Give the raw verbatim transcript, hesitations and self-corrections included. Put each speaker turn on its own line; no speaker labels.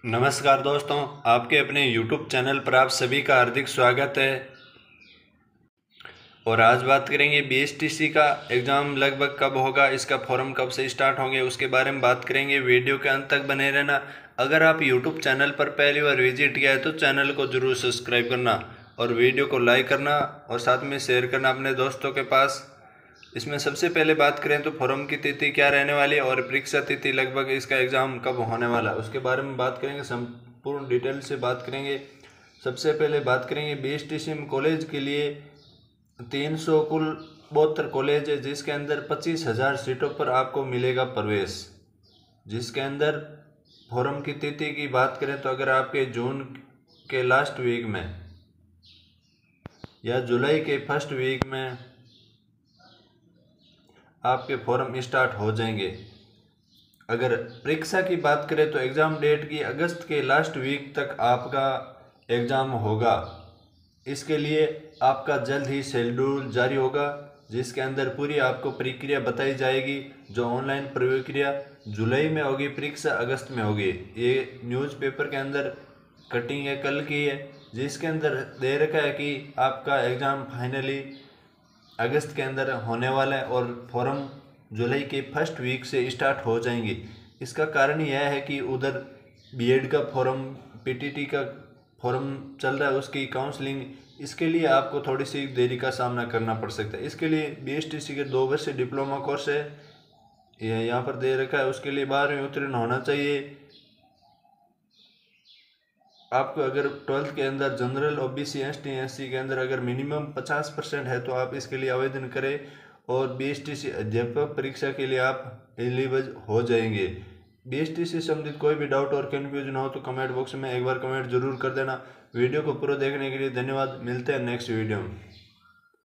नमस्कार दोस्तों, आपके अपने यूट्यूब चैनल पर आप सभी का हार्दिक स्वागत है। और आज बात करेंगे बीएसटीसी का एग्ज़ाम लगभग कब होगा, इसका फॉर्म कब से स्टार्ट होंगे, उसके बारे में बात करेंगे। वीडियो के अंत तक बने रहना। अगर आप यूट्यूब चैनल पर पहली बार विजिट किया है तो चैनल को जरूर सब्सक्राइब करना और वीडियो को लाइक करना और साथ में शेयर करना अपने दोस्तों के पास। इसमें सबसे पहले बात करें तो फॉर्म की तिथि क्या रहने वाली है और परीक्षा तिथि लगभग इसका एग्ज़ाम कब होने वाला है उसके बारे में बात करेंगे। संपूर्ण डिटेल से बात करेंगे। सबसे पहले बात करेंगे बीएसटीसी में कॉलेज के लिए तीन सौ कुल बहत्तर कॉलेज है, जिसके अंदर पच्चीस हजार सीटों पर आपको मिलेगा प्रवेश। जिसके अंदर फॉर्म की तिथि की बात करें तो अगर आपके जून के लास्ट वीक में या जुलाई के फर्स्ट वीक में आपके फॉर्म स्टार्ट हो जाएंगे। अगर परीक्षा की बात करें तो एग्ज़ाम डेट की अगस्त के लास्ट वीक तक आपका एग्ज़ाम होगा। इसके लिए आपका जल्द ही शेड्यूल जारी होगा, जिसके अंदर पूरी आपको प्रक्रिया बताई जाएगी। जो ऑनलाइन प्रक्रिया जुलाई में होगी, परीक्षा अगस्त में होगी। ये न्यूज़पेपर के अंदर कटिंग है, कल की है, जिसके अंदर दे रखा है कि आपका एग्ज़ाम फाइनली अगस्त के अंदर होने वाला है और फॉर्म जुलाई के फर्स्ट वीक से स्टार्ट हो जाएंगे। इसका कारण यह है कि उधर बीएड का फॉर्म, पीटीटी का फॉर्म चल रहा है, उसकी काउंसलिंग, इसके लिए आपको थोड़ी सी देरी का सामना करना पड़ सकता है। इसके लिए बीएसटीसी के दो वर्ष डिप्लोमा कोर्स है, यह यहाँ पर दे रखा है। उसके लिए बारहवीं उत्तीर्ण होना चाहिए। आपको अगर ट्वेल्थ के अंदर जनरल, ओबीसी, एसटी, एससी के अंदर अगर मिनिमम पचास परसेंट है तो आप इसके लिए आवेदन करें और बीएसटीसी अध्यापक परीक्षा के लिए आप एलिजिबल हो जाएंगे। बीएसटीसी से संबंधित कोई भी डाउट और कन्फ्यूजन हो तो कमेंट बॉक्स में एक बार कमेंट जरूर कर देना। वीडियो को पूरा देखने के लिए धन्यवाद। मिलते हैं नेक्स्ट वीडियो में।